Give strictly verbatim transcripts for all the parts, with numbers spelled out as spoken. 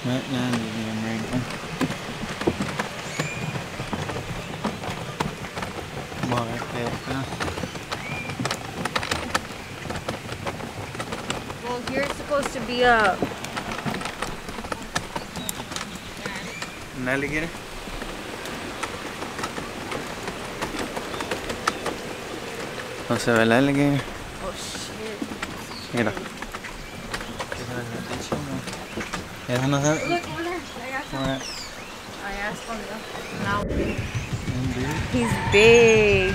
Right now, the American. Well, here it's supposed to be a... An alligator? No se ve el alligator. Oh shit. Mira. Eso no se ve. Look over there. I got some. Alright. I asked him now. He's big.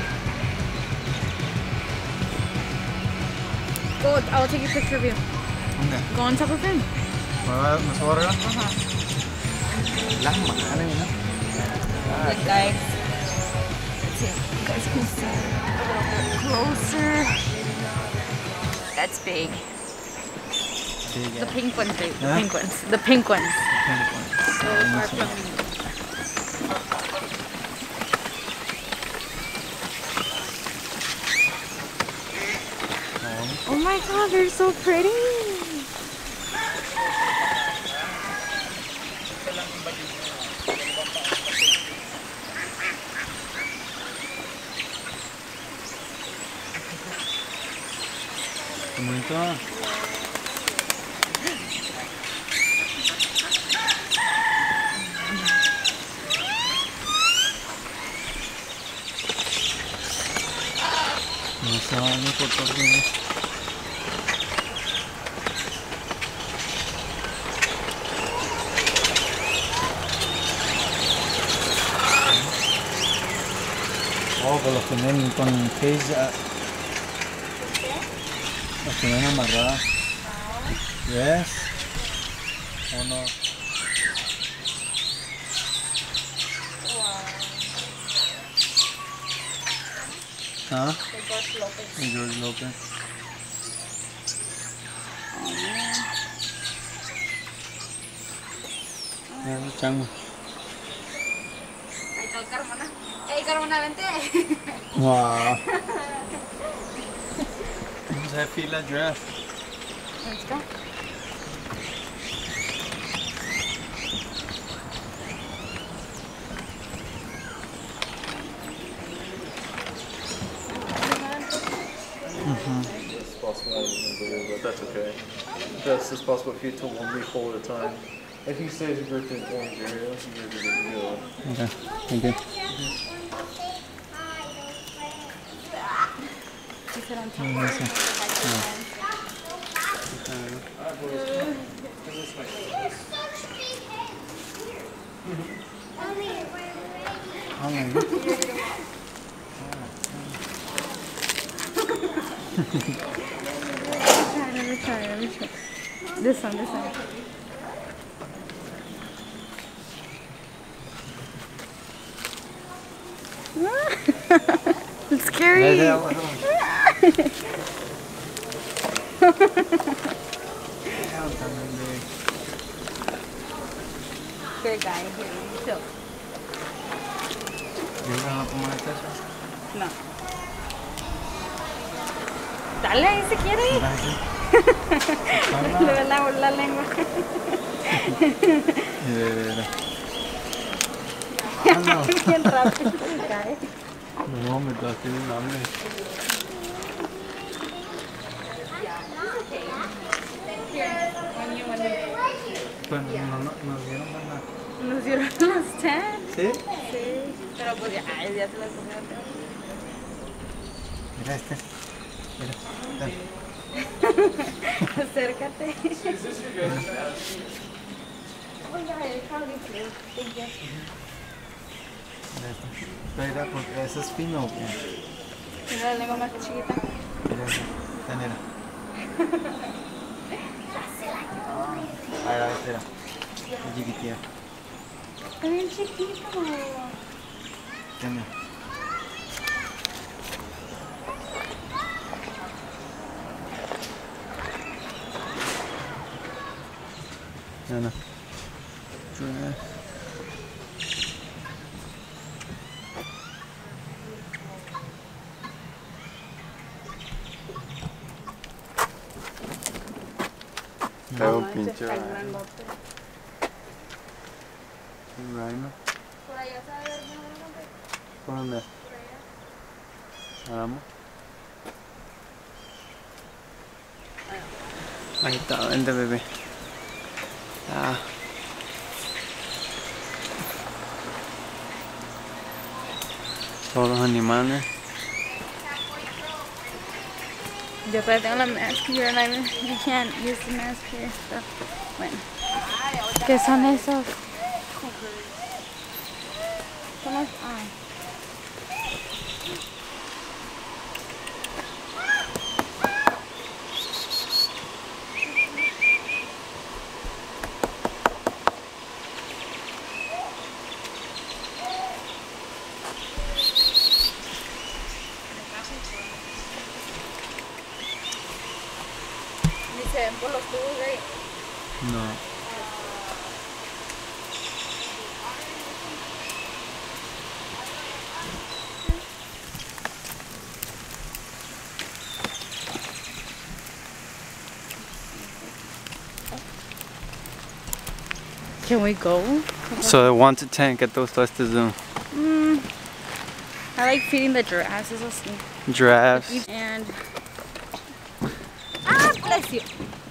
Go, I'll take a picture of you. ¿Dónde? Go on top of him. ¿Me subo arriba? Ajá. Las manos, ¿no? Look, guys. Let's see. You guys can see a little bit closer. That's big. Big, The pink ones, babe. The Huh? pink ones. The pink ones. Pink ones. So far from me. Oh my god, they're so pretty. Qué bonito. No se va a ver por todo bien. Oh, pues los tienen con cage. Uh, los tienen amarradas. Yes. O no. ¿Ah? George Lopez. Mira los changos. Ahí está el Carmona. ¡Ey, Carmona, vente! Wow. Vamos a fila giraffe. Let's go. It's possible, I don't remember, but that's okay. That's just possible if you took one leaf hole at a time. If he says you're in orange area, you're good to go. Okay, thank you. He said on top. Mm, yes, sir. How long? Let me try, let me try. This one, this one. It's scary. Here, guy, here, chill. ¿Yo voy a tomar este? No. Dale, ahí si quiere. Le ve la, la lengua. Bien rápido se cae. No, me está haciendo hambre. Pues no, no, nos dieron nada. Nos dieron las ten. ¿Sí? Sí. Pero pues ya, ay, ya se las comieron. Mira este. Mira, dale. Acércate. Oh, yeah, it's probably blue. Thank you. Mira este. Mira, porque ese es fino. Mira, Mira la lengua más chiquita. mira ese. Esta mira. Ahí va, espera. Es chiquitilla. Está bien chiquito. ¿Qué onda? No, no. Está un pinche. Bueno. Por allá se va a ver mejor, hombre. ¿Por dónde? Por allá. Vamos. Ahí está, vente bebé. Ah. Todos los animales. Yo pero tengo la mask here and I you can't use the mask here. So, bueno. ¿Qué son esos? ¿Cómo es? Ah. Ni se ven por los tubos de ahí. No. Can we go? So de one to ten, ¿qué te gustó este zoo? Mm, I like feeding the giraffes, eso sí. Giraffes. And ah, bless you.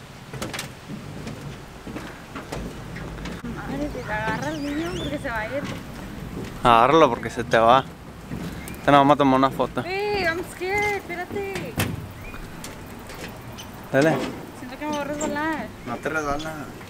Madre, te agarra el niño porque se va a ir. Agárralo porque se te va. Te nos vamos a tomar una foto. Hey, I'm scared, espérate. Dale. Siento que me voy a resbalar. No te resbalas.